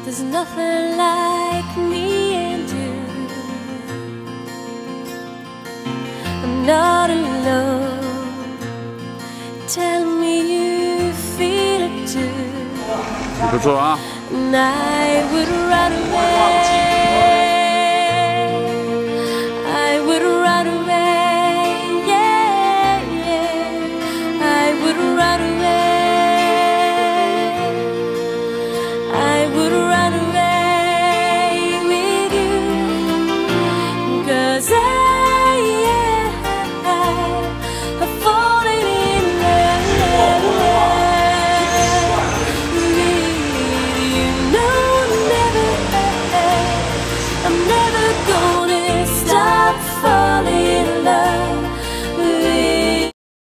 There's nothing like me and you. I'm not alone. Tell me you feel it too. 不错啊。 And I would run away.